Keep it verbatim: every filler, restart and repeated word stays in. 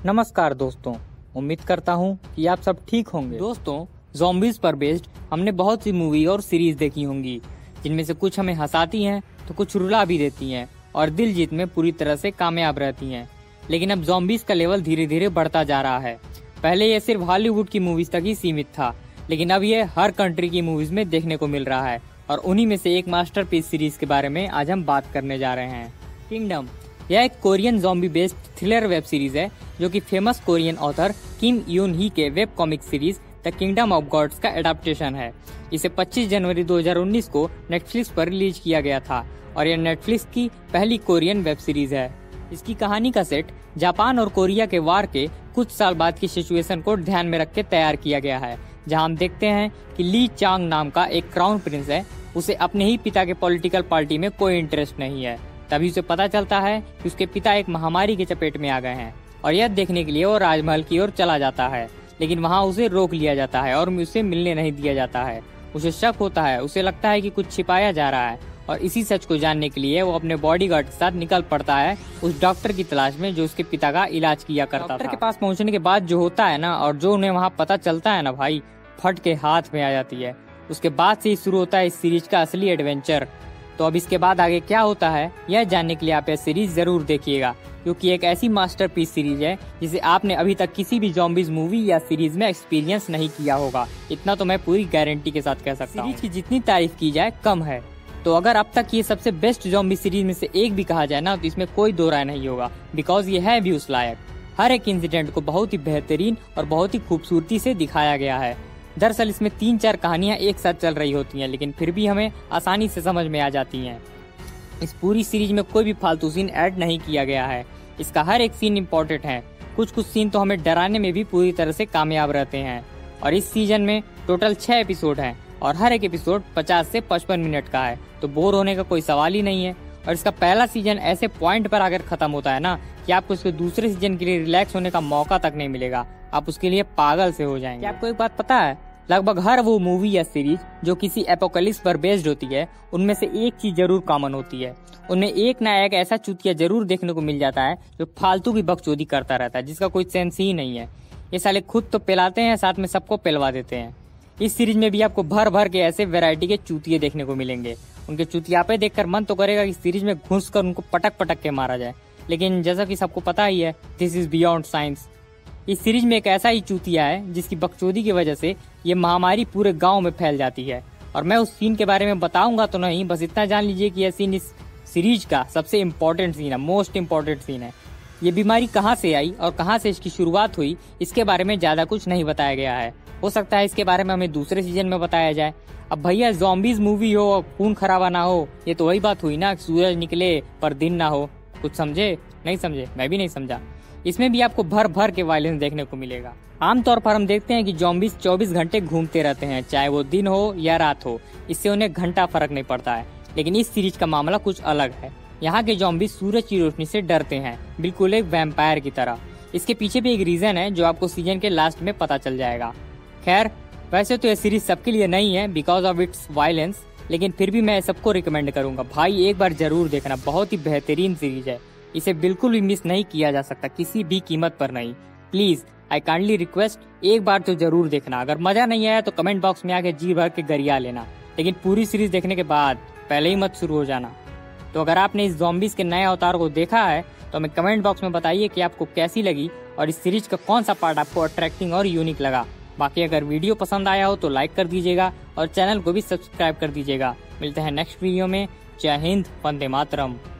नमस्कार दोस्तों, उम्मीद करता हूँ कि आप सब ठीक होंगे। दोस्तों, ज़ॉम्बीज़ पर बेस्ड हमने बहुत सी मूवी और सीरीज देखी होंगी, जिनमें से कुछ हमें हंसाती हैं तो कुछ रुला भी देती हैं और दिल जीत में पूरी तरह से कामयाब रहती हैं। लेकिन अब ज़ॉम्बीज़ का लेवल धीरे धीरे बढ़ता जा रहा है। पहले ये सिर्फ हॉलीवुड की मूवीज तक ही सीमित था, लेकिन अब ये हर कंट्री की मूवीज में देखने को मिल रहा है। और उन्हीं में से एक मास्टरपीस सीरीज के बारे में आज हम बात करने जा रहे हैं। किंगडम यह एक Korean zombie based thriller web series है, जो कि फेमस कोरियन ऑथर किम यून ही के web comic series the Kingdom of Gods का एडाप्टेशन है। इसे पच्चीस जनवरी दो हज़ार उन्नीस को नेटफ्लिक्स पर रिलीज किया गया था और यह नेटफ्लिक्स की पहली कोरियन वेब सीरीज है। इसकी कहानी का सेट जापान और कोरिया के वार के कुछ साल बाद की सिचुएशन को ध्यान में रख के तैयार किया गया है, जहां हम देखते हैं कि ली चांग नाम का एक क्राउन प्रिंस है। उसे अपने ही पिता के पॉलिटिकल पार्टी में कोई इंटरेस्ट नहीं है। तभी उसे पता चलता है कि उसके पिता एक महामारी के चपेट में आ गए हैं और यह देखने के लिए वो राजमहल की ओर चला जाता है, लेकिन वहां उसे रोक लिया जाता है और उसे मिलने नहीं दिया जाता है। उसे शक होता है, उसे लगता है कि कुछ छिपाया जा रहा है और इसी सच को जानने के लिए वो अपने बॉडीगार्ड के साथ निकल पड़ता है उस डॉक्टर की तलाश में जो उसके पिता का इलाज किया करता था। डॉक्टर के पास पहुंचने के बाद जो होता है ना, और जो उन्हें वहाँ पता चलता है ना भाई, फट के हाथ में आ जाती है। उसके बाद से ही शुरू होता है इस सीरीज का असली एडवेंचर। तो अब इसके बाद आगे क्या होता है, यह जानने के लिए आप यह सीरीज जरूर देखिएगा, क्योंकि एक ऐसी मास्टरपीस सीरीज है जिसे आपने अभी तक किसी भी ज़ॉम्बीज़ मूवी या सीरीज में एक्सपीरियंस नहीं किया होगा। इतना तो मैं पूरी गारंटी के साथ कह सकता हूँ। सीरीज की जितनी तारीफ की जाए कम है। तो अगर अब तक ये सबसे बेस्ट ज़ॉम्बी सीरीज में से एक भी कहा जाए ना, तो इसमें कोई दो राय नहीं होगा, बिकॉज ये है भी उस लायक। हर एक इंसिडेंट को बहुत ही बेहतरीन और बहुत ही खूबसूरती से दिखाया गया है। दरअसल इसमें तीन चार कहानियां एक साथ चल रही होती हैं, लेकिन फिर भी हमें आसानी से समझ में आ जाती हैं। इस पूरी सीरीज में कोई भी फालतू सीन ऐड नहीं किया गया है। इसका हर एक सीन इम्पोर्टेंट है। कुछ कुछ सीन तो हमें डराने में भी पूरी तरह से कामयाब रहते हैं। और इस सीजन में टोटल छह एपिसोड हैं और हर एक एपिसोड पचास से पचपन मिनट का है, तो बोर होने का कोई सवाल ही नहीं है। और इसका पहला सीजन ऐसे पॉइंट पर आकर खत्म होता है ना, कि आपको इसके दूसरे सीजन के लिए रिलैक्स होने का मौका तक नहीं मिलेगा। आप उसके लिए पागल से हो जाएंगे। आपको एक बात पता है, लगभग हर वो मूवी या सीरीज जो किसी एपोकलिप्स पर बेस्ड होती है, उनमें से एक चीज जरूर कॉमन होती है। उनमें एक ना एक ऐसा चूतिया जरूर देखने को मिल जाता है जो फालतू की बकचोदी करता रहता है, जिसका कोई सेंस ही नहीं है। ये साले खुद तो पिलाते हैं, साथ में सबको पिलवा देते हैं। इस सीरीज में भी आपको भर भर के ऐसे वैरायटी के चूतिये देखने को मिलेंगे। उनके चूतियापे देखकर मन तो करेगा कि सीरीज में घुस कर उनको पटक पटक के मारा जाए, लेकिन जैसा कि सबको पता ही है, दिस इज बियॉन्ड साइंस। इस सीरीज में एक ऐसा ही चूतिया है जिसकी बकचोदी की वजह से ये महामारी पूरे गांव में फैल जाती है। और मैं उस सीन के बारे में बताऊंगा तो नहीं, बस इतना जान लीजिए कि यह सीन इस सीरीज का सबसे इम्पोर्टेंट सीन है, मोस्ट इम्पोर्टेंट सीन है। ये बीमारी कहाँ से आई और कहाँ से इसकी शुरुआत हुई, इसके बारे में ज्यादा कुछ नहीं बताया गया है। हो सकता है इसके बारे में हमें दूसरे सीजन में बताया जाए। अब भैया ज़ॉम्बीज़ मूवी हो और खून खराबा ना हो, ये तो वही बात हुई ना, सूरज निकले पर दिन ना हो। कुछ समझे? नहीं समझे? मैं भी नहीं समझा। इसमें भी आपको भर भर के वायलेंस देखने को मिलेगा। आमतौर पर हम देखते हैं कि ज़ॉम्बीज़ चौबीस घंटे घूमते रहते हैं, चाहे वो दिन हो या रात हो, इससे उन्हें घंटा फर्क नहीं पड़ता है। लेकिन इस सीरीज का मामला कुछ अलग है। यहाँ के ज़ॉम्बीज़ सूरज की रोशनी से डरते हैं, बिल्कुल एक वैम्पायर की तरह। इसके पीछे भी एक रीजन है जो आपको सीजन के लास्ट में पता चल जाएगा। खैर, वैसे तो यह सीरीज सबके लिए नहीं है बिकॉज ऑफ इट्स वायलेंस, लेकिन फिर भी मैं सबको रिकमेंड करूंगा, भाई एक बार जरूर देखना। बहुत ही बेहतरीन सीरीज है, इसे बिल्कुल भी मिस नहीं किया जा सकता, किसी भी कीमत पर नहीं। प्लीज आई काइंडली रिक्वेस्ट, एक बार तो जरूर देखना। अगर मजा नहीं आया तो कमेंट बॉक्स में आके जी भर के गरिया लेना, लेकिन पूरी सीरीज देखने के बाद पहले ही मत शुरू हो जाना। तो अगर आपने इस ज़ॉम्बीज़ के नए अवतार को देखा है तो हमें कमेंट बॉक्स में बताइए कि आपको कैसी लगी और इस सीरीज का कौन सा पार्ट आपको अट्रैक्टिंग और यूनिक लगा। बाकी अगर वीडियो पसंद आया हो तो लाइक कर दीजिएगा और चैनल को भी सब्सक्राइब कर दीजिएगा। मिलते हैं नेक्स्ट वीडियो में। जय हिंद, वंदे मातरम।